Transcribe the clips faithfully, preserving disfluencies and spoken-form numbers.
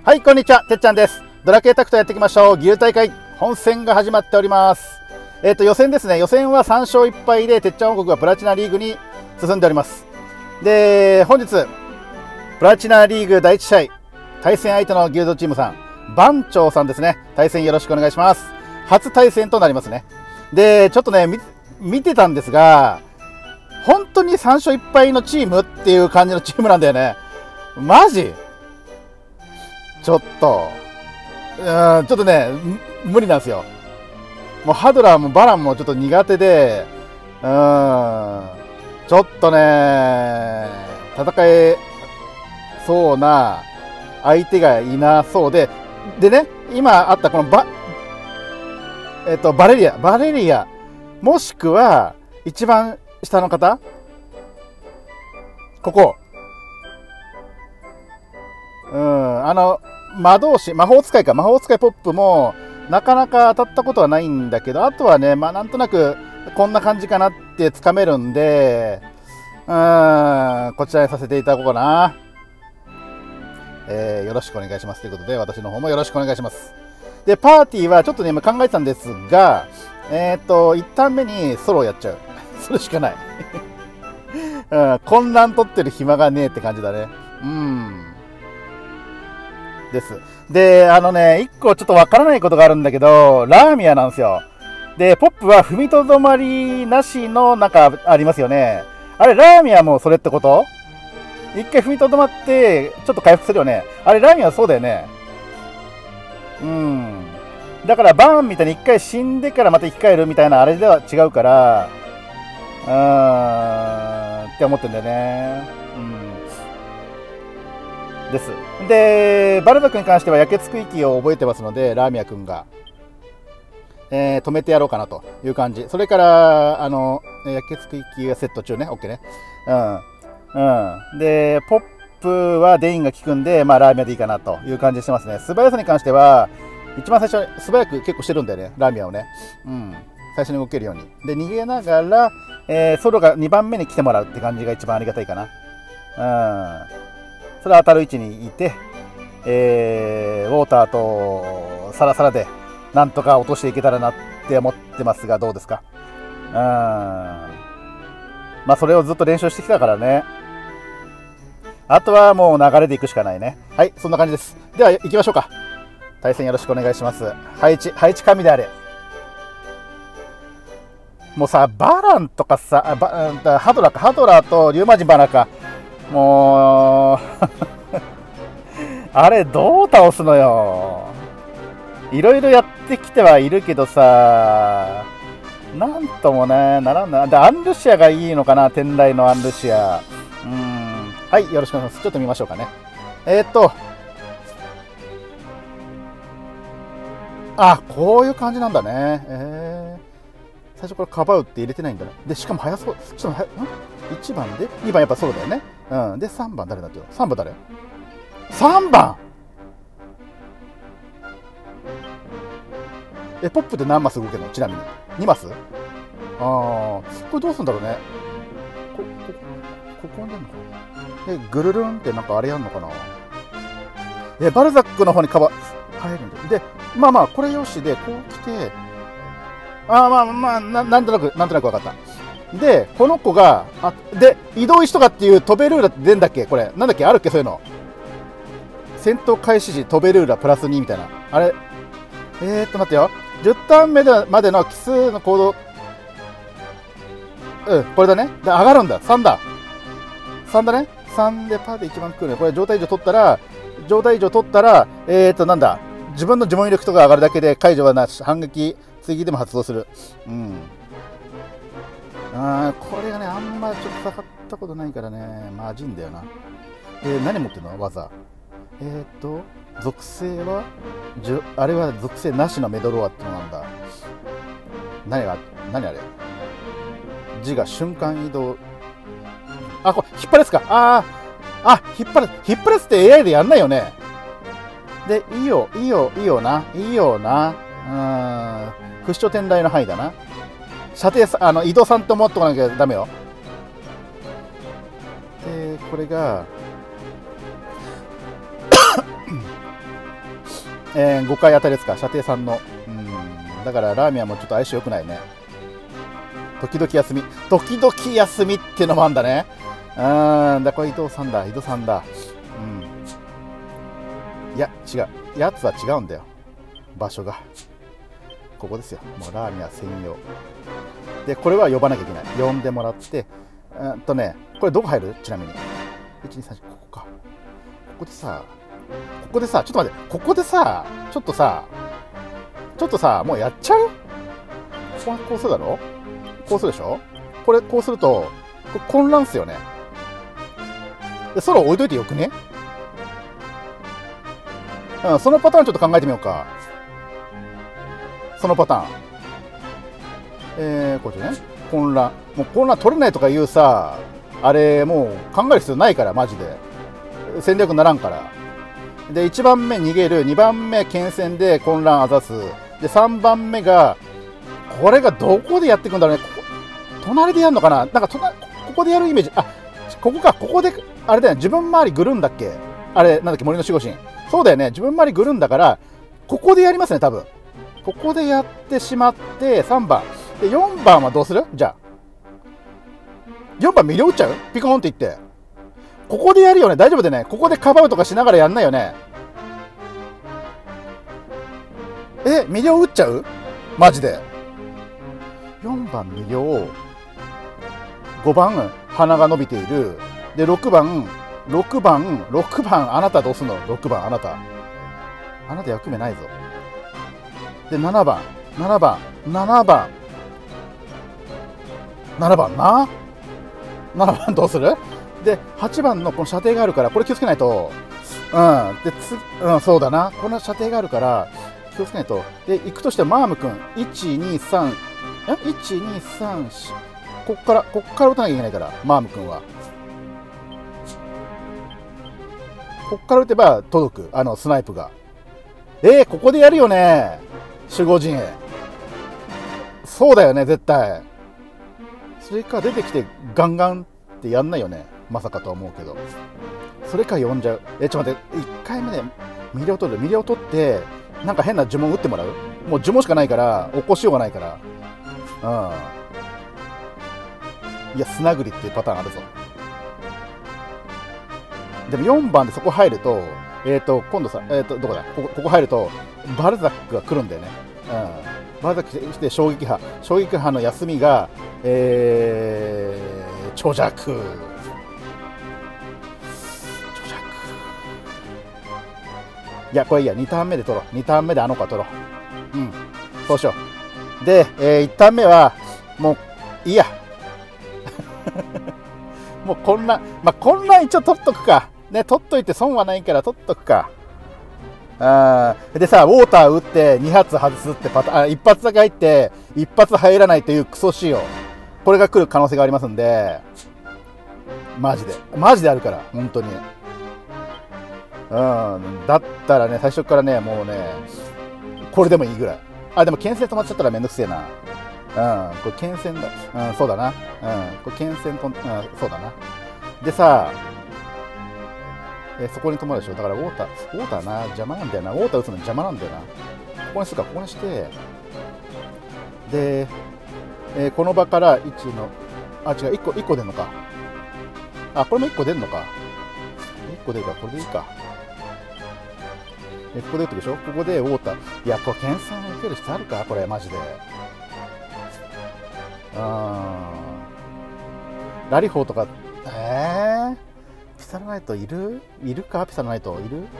はい、こんにちは、てっちゃんです。ドラクエタクトやっていきましょう。牛大会、本戦が始まっております。えっと、予選ですね。予選はさん勝いっ敗で、てっちゃん王国はプラチナリーグに進んでおります。で、本日、プラチナリーグだいいち試合、対戦相手のギルドチームさん、番長さんですね。対戦よろしくお願いします。初対戦となりますね。で、ちょっとね、見、見てたんですが、本当にさん勝いっ敗のチームっていう感じのチームなんだよね。マジちょっと、うーん、ちょっとね、無理なんですよ。もうハドラーもバランもちょっと苦手で、うーん、ちょっとね、戦えそうな相手がいなそうで、でね、今あったこのバ、えっと、バレリア、バレリア、もしくは、一番下の方ここ。うん、あの、魔導士、魔法使いか、魔法使いポップも、なかなか当たったことはないんだけど、あとはね、まあなんとなく、こんな感じかなってつかめるんで、うーん、こちらにさせていただこうかな。えー、よろしくお願いしますということで、私の方もよろしくお願いします。で、パーティーはちょっとね、今考えてたんですが、えーっと、いちターン目にソロをやっちゃう。それしかない。うん、混乱取ってる暇がねえって感じだね。うん。です。で、あのね、一個ちょっとわからないことがあるんだけど、ラーミアなんですよ。で、ポップは踏みとどまりなしのなんかありますよね。あれ、ラーミアもそれってこと？一回踏みとどまって、ちょっと回復するよね。あれ、ラーミアはそうだよね。うん。だから、バーンみたいに一回死んでからまた生き返るみたいなあれでは違うから、うーん、って思ってんだよね。うん。です。で、バルザ君に関しては、焼けつく息を覚えてますので、ラーミア君が、えー、止めてやろうかなという感じ。それから、あの、焼けつく息がセット中ね、OK ね。うん。うん。で、ポップはデインが効くんで、まあ、ラーミアでいいかなという感じしてますね。素早さに関しては、一番最初、素早く結構してるんだよね、ラーミアをね。うん。最初に動けるように。で、逃げながら、えー、ソロがにばんめに来てもらうって感じが一番ありがたいかな。うん。それは当たる位置にいて、えー、ウォーターとサラサラでなんとか落としていけたらなって思ってますが、どうですか？うん。まあ、それをずっと練習してきたからね。あとはもう流れでいくしかないね。はい、そんな感じです。では、行きましょうか。対戦よろしくお願いします。配置、配置神であれ。もうさ、バランとかさ、バハドラーか、ハドラーとリュウマジンバラか。もう、あれ、どう倒すのよ。いろいろやってきてはいるけどさ、なんともね、ならんな。で、アンルシアがいいのかな、天雷のアンルシア。うん。はい、よろしくお願いします。ちょっと見ましょうかね。えー、っと、あ、こういう感じなんだね。えー、最初これかばうって入れてないんだね。で、しかも早そう。ちょっと、ん ?いち 番でにばんやっぱそうだよね。うん。で、さんばん誰だってよ。さんばん誰 ?さん 番え、ポップって何マス動けるの？ちなみに。にマス？ああ、これどうすんだろうね。こ、こ、ここに出るのかな。え、ぐるるんってなんかあれやんのかな。え、バルザックの方にカバー、入るんだ。で、まあまあ、これよしで、こう来て、ああまあまあな、なんとなく、なんとなく分かった。で、この子が、あ、で、移動石とかっていう飛べルーラって出んだっけこれ。なんだっけあるっけそういうの。戦闘開始時飛べルーラプラスにみたいな。あれえーっと、待ってよ。じゅうターン目までの奇数の行動。うん、これだね。で、上がるんだ。さんだ。さんだね。さんでパーで一番来るね。これ状態以上取ったら、状態以上取ったら、えーっと、なんだ。自分の呪文力とか上がるだけで解除はなし。反撃、追撃でも発動する。うん。あー、これがね、あんまちょっと戦ったことないからね。マジんだよな。えー、何持ってるの技。えーっと、属性は、じゅあれは属性なしのメドロアってのなんだ。何が、何あれ字が瞬間移動。あ、これ、引っ張れすか。ああ、あ、引っ張れ、引っ張れすって エーアイ でやんないよね。で、いいよ、いいよ、いいよな、いいよな。うーん、不死鳥天雷の範囲だな。射程さ、あの、移動さんと思っとかなきゃダメよ。で、これが、 えー、ごかい当たりですか、射程さんの。うん、だからラーメンはもうちょっと相性良くないね。時々休み、時々休みっていうのもあるんだね。うん、だこれ伊藤さんだ、伊藤さんだ。うん。いや、違う。やつは違うんだよ。場所が。ここですよ。もうラーメンは専用。で、これは呼ばなきゃいけない。呼んでもらって、うんとね、これどこ入る？ちなみに。いち、に、さん、よん、ここか。ここでさ、ここでさ、ちょっと待って、ここでさ、ちょっとさ、ちょっとさ、もうやっちゃう？こここうするだろ？こうするでしょ？これ、こうすると、これ混乱っすよね。で、ソロ置いといてよくね？うん、そのパターンちょっと考えてみようか。そのパターン。えー、こっちね。混乱。もう混乱取れないとかいうさ、あれ、もう考える必要ないから、マジで。戦略にならんから。で、いちばんめ逃げる、にばんめ牽制で混乱あざす。で、さんばんめが、これがどこでやっていくんだろうね。ここ隣でやるのかな？なんか隣、ここでやるイメージ。あ、ここか、ここで、あれだよね、自分周りぐるんだっけ？あれ、なんだっけ、森の守護神。そうだよね、自分周りぐるんだから、ここでやりますね、多分。ここでやってしまって、さんばん。で、よんばんはどうする？じゃあ。よんばん、ミリオ打っちゃう？ピコーンっていって。ここでやるよね、大丈夫でね。ここでカバーとかしながらやんないよね。え、ミリオ打っちゃう？マジで。よんばん、ミリオ。ごばん、鼻が伸びている。で、ろくばん、ろくばん、ろくばん、あなたどうすんの？ ろく 番、あなた。あなた役目ないぞ。で、ななばん、ななばん、ななばん。ななばんな。ななばんどうする？で、はちばんのこの射程があるから、これ気をつけないと。うん。で、つ、うん、そうだな。この射程があるから、気をつけないと。で、行くとしてマーム君、いち、に、さん、え ?いち、に、さん、よん、こっから、こっから打たなきゃいけないから、マーム君は。こっから打てば届く、あの、スナイプが。えー、ここでやるよね。守護陣営。そうだよね、絶対。それか出てきてガンガンってやんないよね。まさかとは思うけど。それか呼んじゃう。え、ちょっと待って、いっかいめでミリを取る。ミリを取って、なんか変な呪文打ってもらう？もう呪文しかないから、起こしようがないから。うん。いや、砂繰りっていうパターンあるぞ。でもよんばんでそこ入ると、えっと、今度さ、えっと、どこだここ、ここ入ると、バルザックが来るんだよね。うん。バルザック来て、衝撃波。衝撃波の休みが、えー、長尺。長尺。いや、これいいや、にターン目で取ろう。にターン目であの子は取ろう。うん。そうしよう。で、えー、いちターン目は、もう、いいや。もう混乱、まあ、混乱一応取っとくか。ね、取っといて損はないから取っとくか。あでさ、ウォーター打ってに発外すってパターン、あ、いち発だけ入っていち発入らないというクソ仕様。これが来る可能性がありますんで、マジで。マジであるから、本当に。うん、だったらね、最初からね、もうね、これでもいいぐらい。あ、でも牽制止まっちゃったらめんどくせえな。うん、これ牽制だ。うん、そうだな。うん、これ牽制と、うん、そうだな。でさ、えー、そこに止まるでしょ。だからウォーター、ウォーターな、邪魔なんだよな。ウォーター打つの邪魔なんだよな。ここにするか、ここにして、で、えー、この場からいちの、あ、違う、いっこ、いっこ出んのか。あ、これもいっこ出んのか。いっこ出るから、これでいいか。え、ここで打ってるでしょ。ここでウォーター。いや、これ、牽制を受ける必要あるかこれ、マジで。うーん。ラリホーとか、えー、ピサラナイトいるいるかピサラナイトいる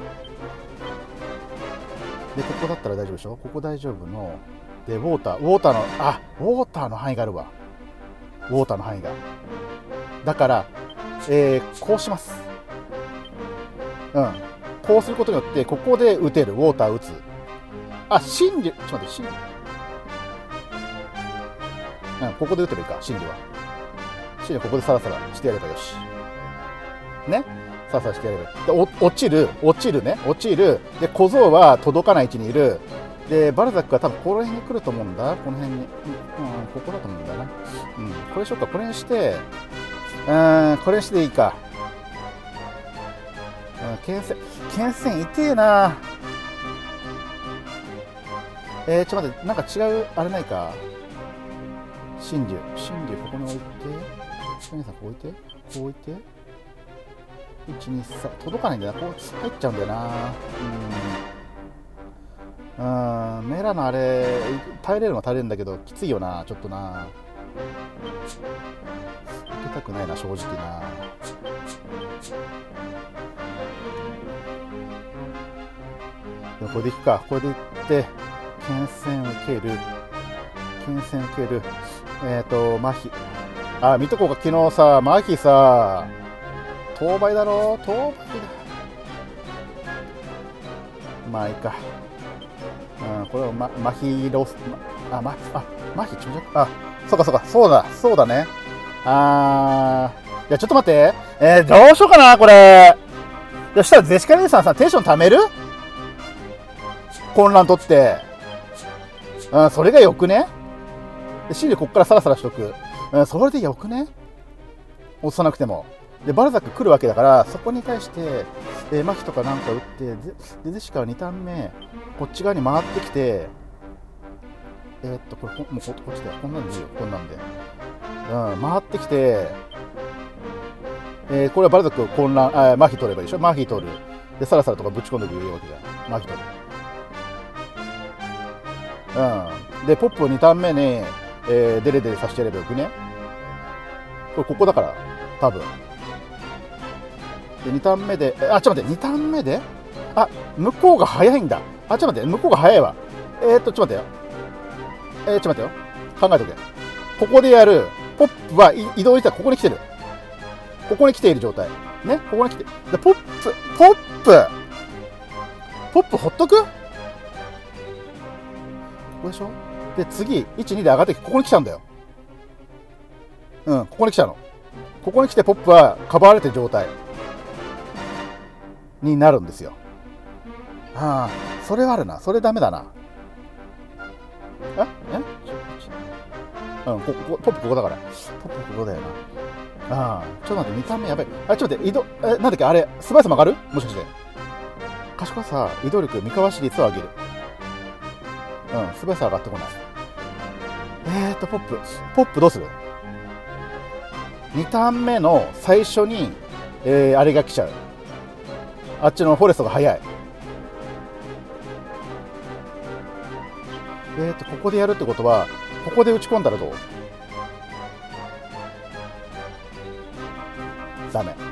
で、ここだったら大丈夫でしょ。ここ大丈夫の。で、ウォーター、ウォーターの、あ、ウォーターの範囲があるわ。ウォーターの範囲が。だから、えー、こうします。うん。こうすることによって、ここで打てる。ウォーター打つ。あ、真理、ちょっと待って、真理。うん、ここで打てばいいか、真理は。真理はここでサラサラしてやればよし。ね、さあさあしてやればいい。で、お落ちる、落ちるね、落ちる。で、小僧は届かない位置にいる。で、バルザックは多分この辺に来ると思うんだ。この辺に。うん、ここだと思うんだな。うん、これにしようか。これにして、うん、これにしていいか。うん、牽制、牽制痛えな。 えー、ちょっと待って、なんか違うあれないか。真珠真珠ここに置いて、皆さんこう置いて、こう置いて、いちにさん届かないんだよな。こう入っちゃうんだよな。うんうん、メラのあれ耐えれるのは耐えれるんだけどきついよな、ちょっとな。受けたくないな、正直な。でもこれでいくか。これでいって牽制受ける、牽制受ける、えっ、ー、と麻痺、あ、見とこうか。昨日さ、麻痺さ、当倍だろ、当倍だ。まあいいか。うん、これは、ま、麻痺ロス、ま、あ、ま、あ、麻痺、ちょっと、あ、そうかそうか、そうだ、そうだね。あー、いや、ちょっと待って。えー、どうしようかな、これ。そしたら、ゼシカ姉さんさ、テンション貯める？混乱取って。うん、それがよくね？で、シールこっからサラサラしとく。うん、それでよくね？落とさなくても。で、バルザック来るわけだから、そこに対して、えー、マキとかなんか打って、で、でゼシカはにターン目、こっち側に回ってきて、えー、っと、これ、もうこっちだよ。こんなんでいいよ、こんなんで。うん、回ってきて、えー、これはバルザック混乱、あ、マヒ取ればいいでしょ。マヒ取る。で、サラサラとかぶち込んでくるわけじゃん。マヒ取る。うん。で、ポップをにターン目に、えー、デレデレさせてやればよくね。これ、ここだから、多分。で、にターン目で、あ、ちょっと待って、にターン目で、あ、向こうが早いんだ。あ、ちょっと待って、向こうが早いわ。えー、っと、ちょっと待ってよ。えー、ちょっと待ってよ。考えとけ。ここでやる、ポップは移動したらここに来てる。ここに来ている状態。ね、ここに来て。で、ポップ、ポップ、ポップほっとく？ここでしょ？で、次、いち、にで上がってきて、ここに来ちゃうんだよ。うん、ここに来ちゃうの。ここに来て、ポップはかばわれてる状態になるんですよ。ああ、それはあるな。それダメだな。ええうん、ここ、ポップここだから。ポップここだよな。ああ、ちょっと待って、見た目やべえ。あ、ちょっと待って、移動、え、なんだっけ、あれ、素早さ曲がる？もしかして。賢さ、移動力、見かわし率を上げる。うん、素早さ上がってこない。えーと、ポップ。ポップどうする？ に ターン目の最初に、えー、あれが来ちゃう。あっちのフォレストが早い。えーと、ここでやるってことは、ここで打ち込んだらどう？ダメ。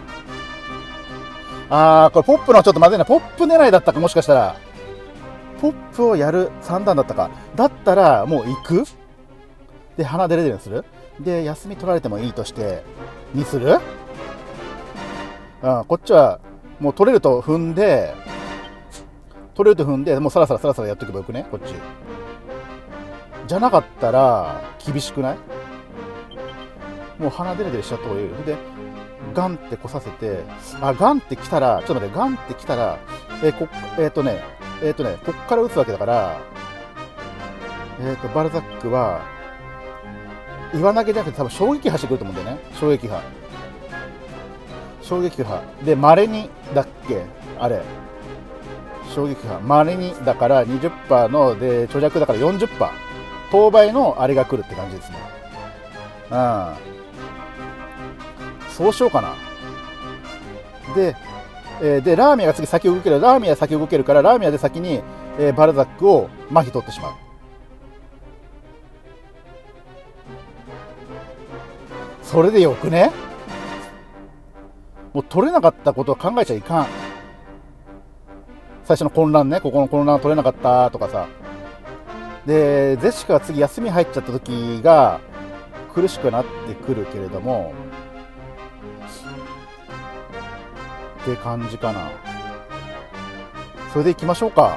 あー、これポップのちょっとまずいな。ポップ狙いだったか、もしかしたら。ポップをやるさん段だったか。だったら、もう行く？で、鼻デレデレにする？で、休み取られてもいいとして、にする？うん、こっちは、もう取れると踏んで、取れると踏んで、もうサラサラサラサラやっておけばよくね、こっち。じゃなかったら、厳しくない？もう鼻デレデレしちゃった方がいいよ。で、ガンってこさせて、あ、ガンってきたら、ちょっと待って、ガンってきたら、えー、こえっとね、えっとね、こっから打つわけだから、えっと、バルザックは、岩投げじゃなくて、多分衝撃波してくると思うんだよね。衝撃波。衝撃波。で、稀にだっけあれ。衝撃波。稀にだから にじゅっパーセント の、で、長尺だから よんじゅっパーセント。当倍のあれが来るって感じですね。うん。そうしようかな。で、えー、で、ラーミアが次先動ける。ラーミア先動けるから、ラーミアで先に、えー、バルザックを麻痺取ってしまう。それでよくね？もう取れなかったことは考えちゃいかん。最初の混乱ね。ここの混乱取れなかったとかさ。で、ゼシカが次休み入っちゃった時が苦しくなってくるけれども、って感じかな。それでいきましょうか。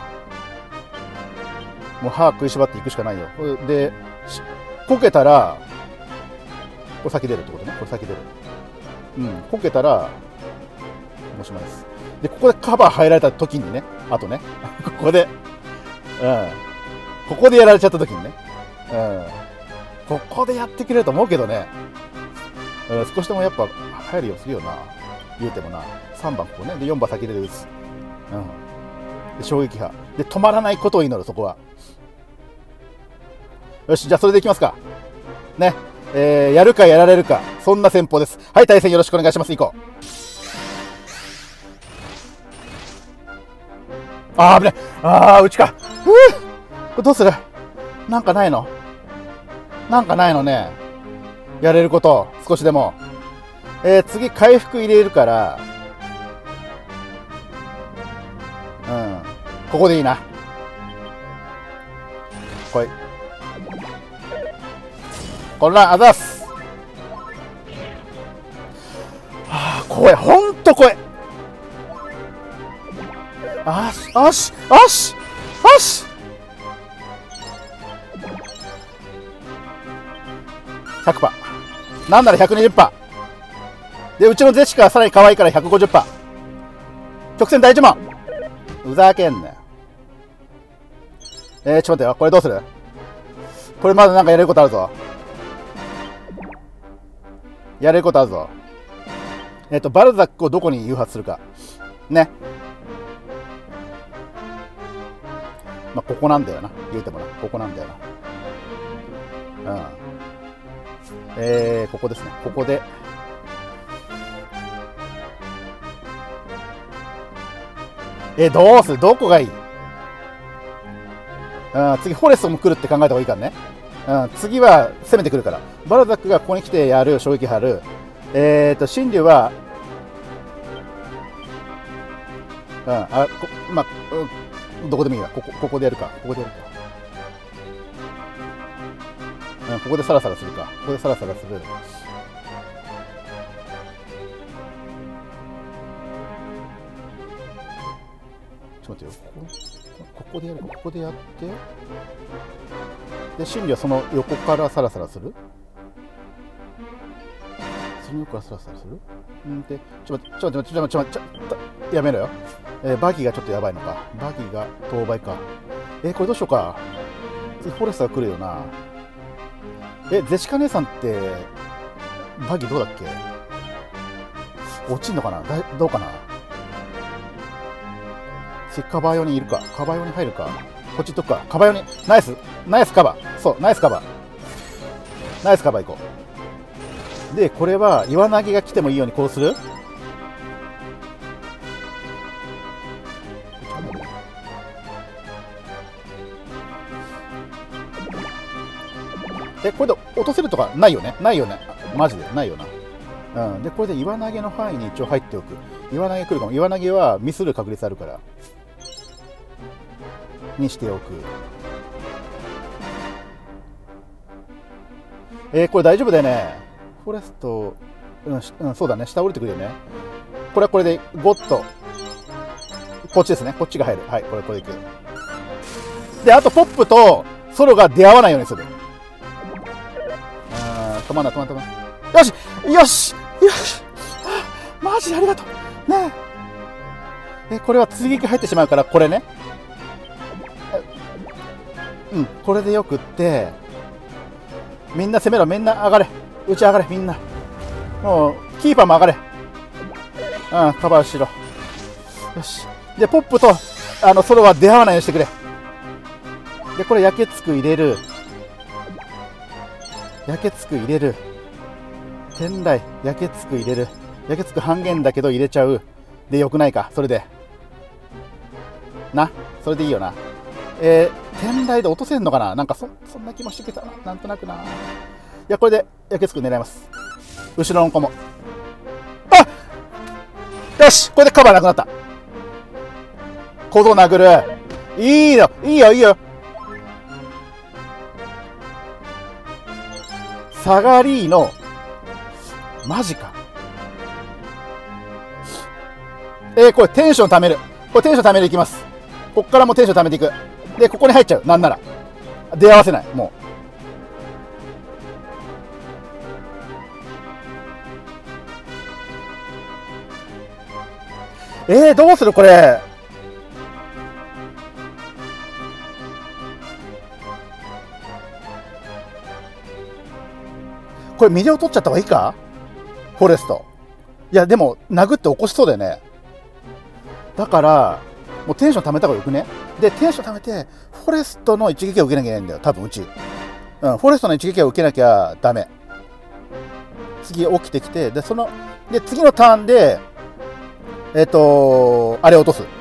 もう歯食いしばっていくしかないよ。で、こけたら、これ先出るってことね。これ先出る。うん、こけたら、おしまいです。で、ここでカバー入られた時にね、あとね、ここで、うん、ここでやられちゃった時にね、うん、ここでやってくれると思うけどね、うん、少しでもやっぱ入るようするよな、言うてもな。さんばんここね、でよんばん先で打つ、うん、で衝撃波で止まらないことを祈る。そこはよし、じゃあそれでいきますか。ね。えー、やるかやられるか、そんな戦法です。はい、対戦よろしくお願いします。行こう。あー、危ね。あー、うちか。ふぅ。これどうする？なんかないの？なんかないのね。やれること、少しでも。えー、次、回復入れるから、うん。ここでいいな。来い。こんな、あざっす。はあ、怖い。ほんと怖い。あし、あし、あし、あし。ひゃくパーセント。なんなら ひゃくにじゅっパーセント。で、うちのゼシカはさらに可愛いから ひゃくごじゅっパーセント。直線第一問。ふざけんなよ。えー、ちょっと待ってよ。これどうする？これまだなんかやれることあるぞ。やれることあるぞ。えっと、バルザックをどこに誘発するか。ね。まあ、ここなんだよな。言うてもな。ここなんだよな。うん。えー、ここですね。ここで。え、どうする？どこがいい？うん、次、フォレストも来るって考えた方がいいからね。うん、次は攻めてくるから。バルザックがここに来てやる、衝撃波る。えーと、神竜は、うん、あ、こまあ、うん、どこでもいいわ。ここ、ここでやるか。ここでやるか。うん、ここでサラサラするか。ここでサラサラする。ちょっと待ってよ。ここ、ここでやるか。ここでやって。で、神竜はその横からサラサラする。その横からサラサラする。んで、ちょっと待って、ちょっと待って、ちょっと待って、ちょっと待って、やめろよ。えー、バギーがちょっとやばいのか。バギーが当倍か。えー、これどうしようか。次、フォレスター来るよな。え、ゼシカ姉さんって、バギーどうだっけ？落ちんのかな？だいどうかな？次、カバー用にいるか。カバー用に入るか。こっち行っとくか。カバー用に。ナイス。ナイスカバー。そう、ナイスカバー。ナイスカバー行こう。で、これは、岩投げが来てもいいようにこうする？え、これで落とせるとかないよね？ないよね。マジでないよな。うん。で、これで岩投げの範囲に一応入っておく。岩投げ来るかも。岩投げはミスる確率あるから。にしておく。えー、これ大丈夫だよね。フォレスト、うん、うん、そうだね。下降りてくるよね。これはこれでゴッと。こっちですね。こっちが入る。はい、これ、これでいく。で、あと、ポップとソロが出会わないようにする。止まんな、止まんな、止まんな。よしよしよし、マジでありがとうねえ。え、これは追撃入ってしまうから、これね。うん、これでよくって、みんな攻めろ、みんな上がれ。うち上がれ、みんな。もう、キーパーも上がれ。うん、カバーしろ。よし。で、ポップと、あの、ソロは出会わないようにしてくれ。で、これ、焼けつく入れる。焼けつく入れる。天雷、焼けつく入れる。焼けつく半減だけど入れちゃう。で、よくないか、それで。な、それでいいよな。えー、天雷で落とせんのかな？なんかそ、そんな気もしてきたな。なんとなくな。いや、これで焼けつく狙います。後ろの子も。あ！よし！これでカバーなくなった。小僧殴る。いいよ、いいよ、いいよ。サガリーノ。マジか。えー、これテンション貯める。これテンション貯めるいきます。こっからもテンション貯めていく。で、ここに入っちゃう。なんなら。出会わせない。もう。えー、どうするこれ。これミリオ取っちゃった方がいいか？フォレスト。いや、でも、殴って起こしそうだよね。だから、もうテンション貯めた方がよくね。で、テンション貯めて、フォレストの一撃を受けなきゃいけないんだよ。多分、うち。 うん、フォレストの一撃を受けなきゃダメ。次起きてきて、で、その、で、次のターンで、えっと、あれ落とす。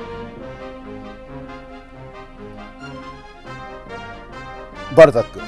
バルザック。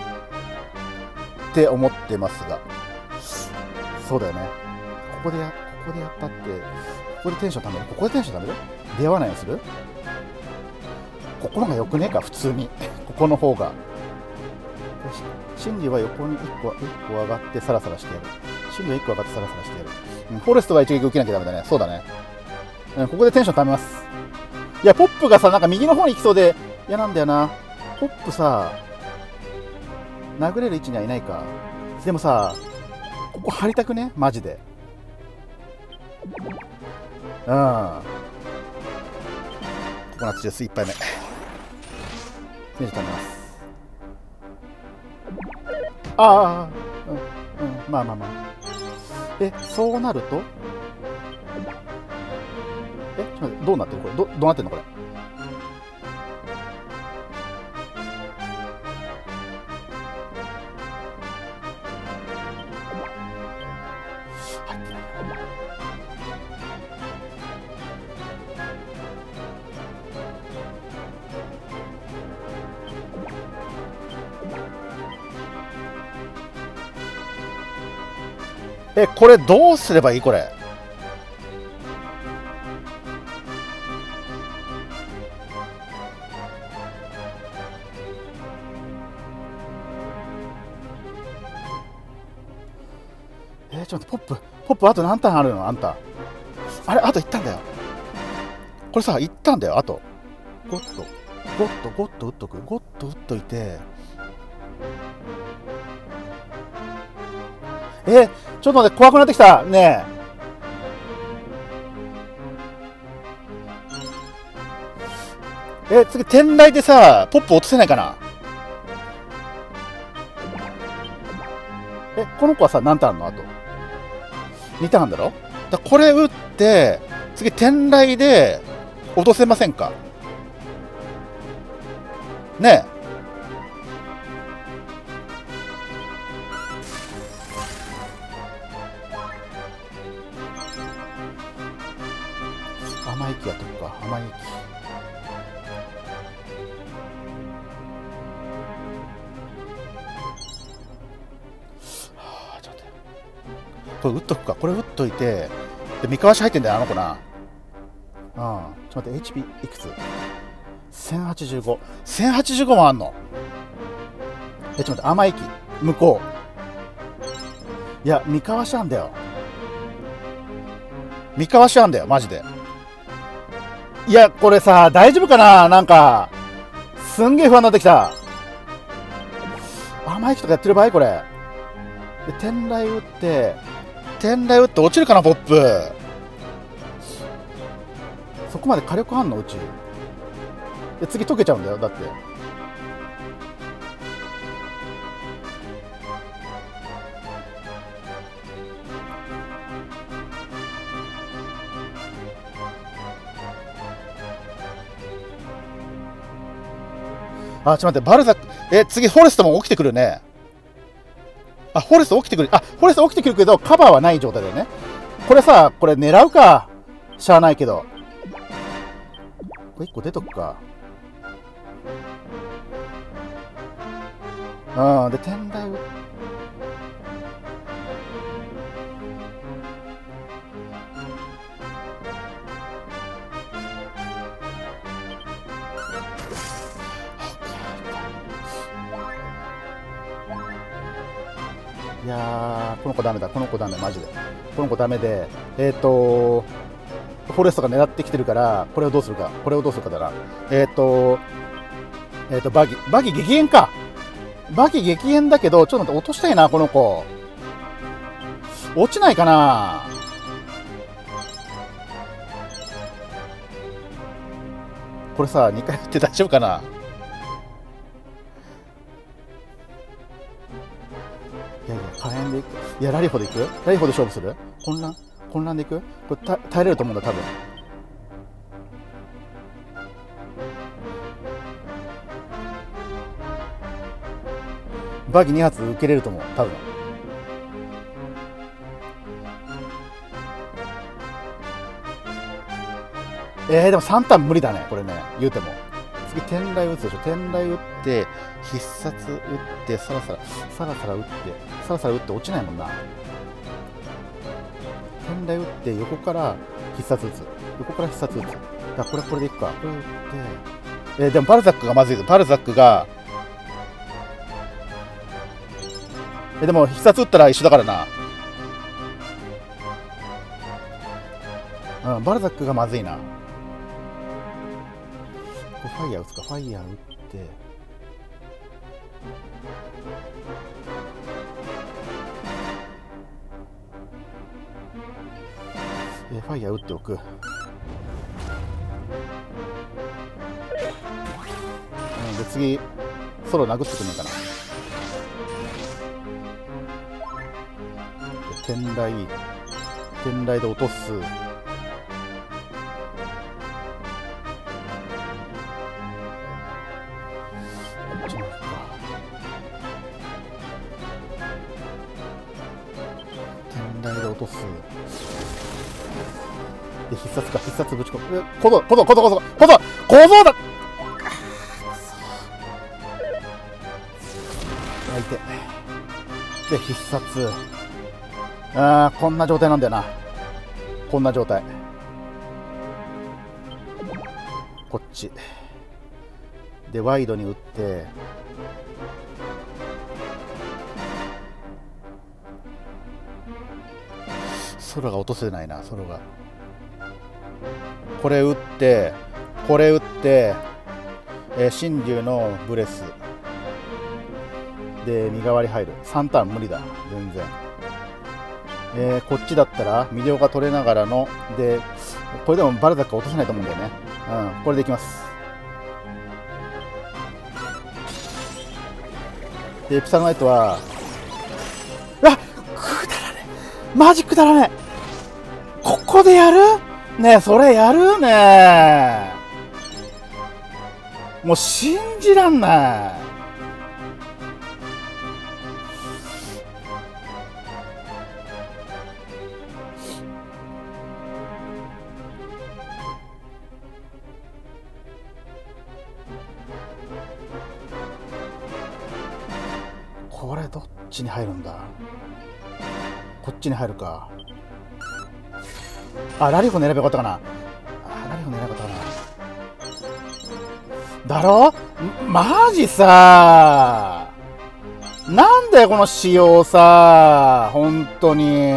って思ってますが。そうだよね。ここでや、ここでやったって、ここでテンションためるここでテンションためる出会わないようにするここの方がよくねえか、普通に。ここの方が。シンジは横にいっこ、いっこ上がってサラサラしてやる。シンジはいっこ上がってサラサラしてやる。うん、フォレストは一撃受けなきゃダメだね。そうだね。うん、ここでテンションためます。いや、ポップがさ、なんか右の方に行きそうで嫌なんだよな。ポップさ、殴れる位置にはいないか。でもさ、ここ張りたくねマジで。うん。ココナッツジュースいっぱいめ。テンションためます。ああ、うん、うん、まあまあまあ。え、そうなるとえ、ちょっと待って、どうなってるこれど、どうなってんのこれ入ってない。え、これどうすればいいこれ。えー、ちょっと待って、ポップ、ポップあと何ターンあるのあんた。あれ、あといったんだよ。これさ、いったんだよ、あと。ゴッと、ゴッと、ゴッと打っとく。ゴッと打っといて。えー、ちょっと待って、怖くなってきた。ねえ。え、次、天雷でさ、ポップ落とせないかな。え、この子はさ、何ターンあんのあと。にターンだろだこれ打って、次、天雷で落とせませんかねえ。甘い息やっとくか、甘い息。はあ、ちょっと待って。これ打っとくか、これ打っといて、で、三河足入ってんだよ、あの子な。うん、ちょっと待って、エイチピー いくつ ?せんはちじゅうご。せんはちじゅうごもあんのえ、ちょっと待って、甘い息。向こう。いや、三河足あんだよ。三河足あんだよ、マジで。いや、これさ、大丈夫かななんか、すんげえ不安になってきた。甘い木とかやってる場合これ。で、天雷打って、天雷打って落ちるかな、ポップ。そこまで火力あんのうち。で、次溶けちゃうんだよ、だって。あ、ちょっと待って、バルザック、え、次、フォレストも起きてくるね。あ、フォレスト起きてくる。あ、フォレスト起きてくるけど、カバーはない状態だよね。これさ、これ狙うか。しゃあないけど。これいっこ出とくか。うん、で、天台を。いやー、この子ダメだ、この子ダメ、マジで。この子ダメで、えっ、ー、とフォレストが狙ってきてるから、これをどうするか、これをどうするかだな。えっ、ー、とえっ、ー、と、バギ、バギ激変か。バギ激変だけど、ちょっと待って、落としたいな、この子。落ちないかな。これさ、にかい打って大丈夫かな。いやいや、火炎でいく。いや、ラリホでいくラリホで勝負する混乱混乱でいくこれた耐えれると思うんだ、多分。 バギに発受けれると思う多分。えー、でもさんターン無理だねこれね、言うても。次天雷打つでしょ。天雷打って必殺打ってさらさらさらさら打ってさらさら打って落ちないもんな。天雷打って横から必殺打つ、横から必殺打つ。だこれこれでいくか。これ打って、えー、でもバルザックがまずいぞ。バルザックがえでも必殺打ったら一緒だからな。うん、バルザックがまずいな。ファイヤー打つか。ファイヤー打ってえファイヤー打っておく。うん、で次ソロ殴ってくんねえかな。天雷天雷で落とす。天雷で落とす。で必殺か。必殺ぶち込む。小僧小僧小僧小僧小僧小僧だ。相手で必殺。あーこんな状態なんだよな。こんな状態。こっちでワイドに打ってソロが落とせないな。ソロがこれ打ってこれ打って、えー、神竜のブレスで身代わり入る。さんターン無理だ全然。えー、こっちだったら魅了が取れながらのでこれでもバルザック落とせないと思うんだよね。うん、これでいきます。でエピサルナイトはうわっくだらねえ、マジくだらねえ。ここでやるねえ、それやるねえ、もう信じらんない。これどっちに入るんだ。こっちに入るか。あ、ラリフォン選べばよかったかな。あ、ラリフォン選べばよかったかな。だろ？マジさ、なんだよこの仕様さ、本当に。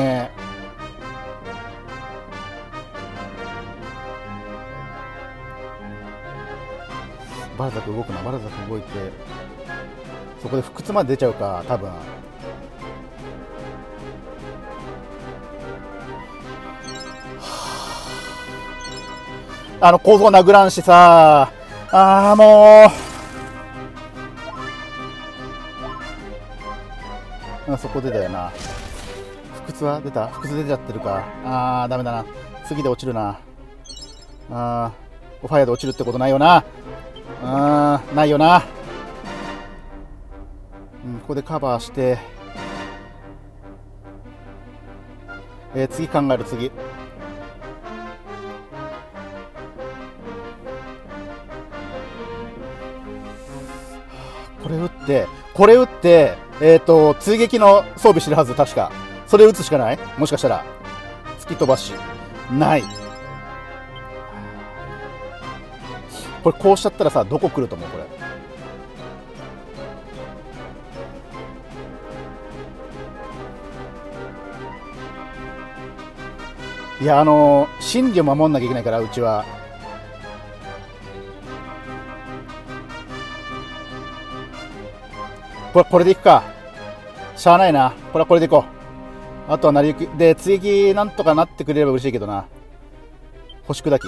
バルザク動くな。バルザク動いてそこで不屈まで出ちゃうか多分。あの構造殴らんしさあ。もうそこでだよな。不屈は出た。不屈出ちゃってるか。あーダメだな。次で落ちるな。あーファイアで落ちるってことないよな。あーないよな。うん、ここでカバーして、えー、次考える。次これ打ってこれ打ってえっと追撃の装備してるはず。確かそれ打つしかない。もしかしたら突き飛ばしない。これこうしちゃったらさ、どこ来ると思うこれ。いや、あのー、真理を守んなきゃいけないから、うちは。これこれでいくか。しゃあないな。これはこれでいこう。あとは成り行きで追撃なんとかなってくれれば嬉しいけどな。星砕き。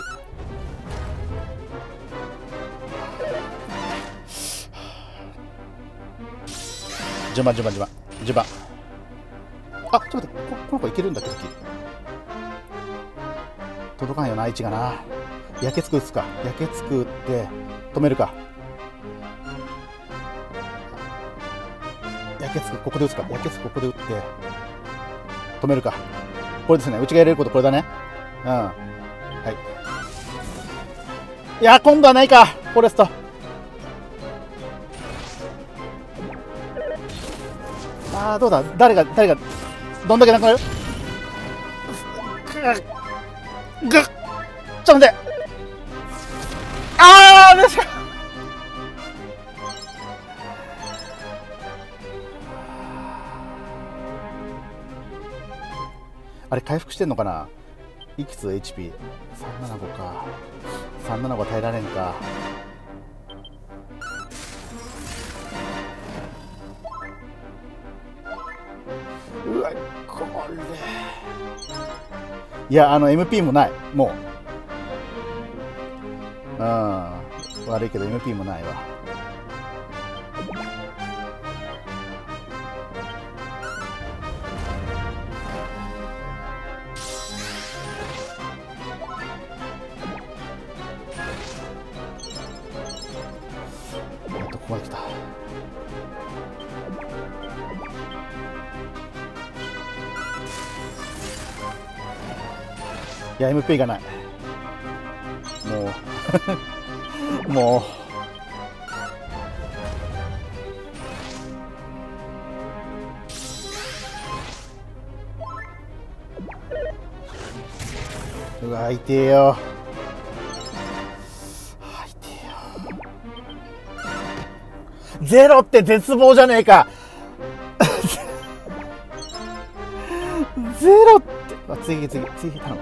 順番順番順番順番。あ、ちょっと待って、こ, この子いけるんだっけ。届かんよな、位置がな。焼けつく打つか。焼けつく打って止めるか。 けつくここで打つか。やけつくここで打って止めるか。これですね。うちがやれることこれだね。うん。はい。いや、今度はないか。フォレスト。ああ、どうだ。誰が誰がどんだけなくなる。ぐっ。ちょっと待って。ああ、よしか。あれ回復してんのかな。いくつ エイチピー？ さんななごか。さんななご耐えられんか。うわ、これ。いや、あの エムピー もない。もう。うん。悪いけど エムピー もないわ。ここまで来た。いや エムピー がない。もうもううわ痛えよ。ゼロって絶望じゃねえか。ゼロってあ、次次次頼む。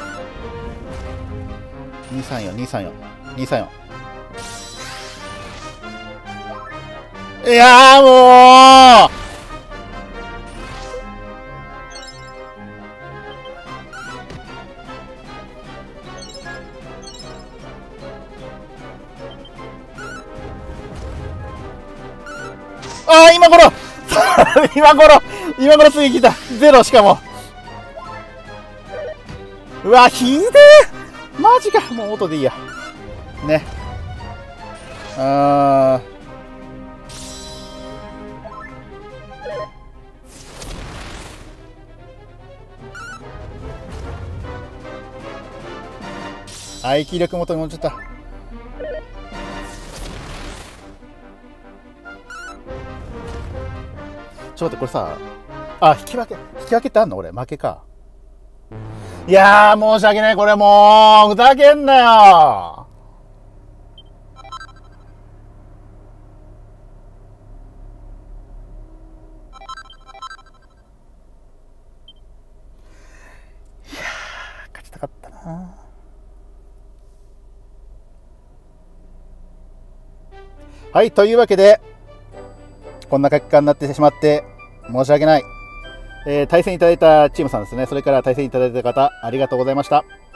にさんよん にさんよん にさんよん。いやーもうああ、今頃今頃今頃次来た。ゼロしかも。うわ、ひでえ。マジか。もう音でいいや。ね。あー。排気力元に戻っちゃった。ちょっと待って、これさ、あ、引き分け、引き分けってあんの？俺、負けか。いやー、申し訳ない、これもう、ふざけんなよ。いやー、勝ちたかったな。はい、というわけで、こんな結果になってしまって申し訳ない。えー、対戦いただいたチームさんですね、それから対戦いただいた方、ありがとうございました。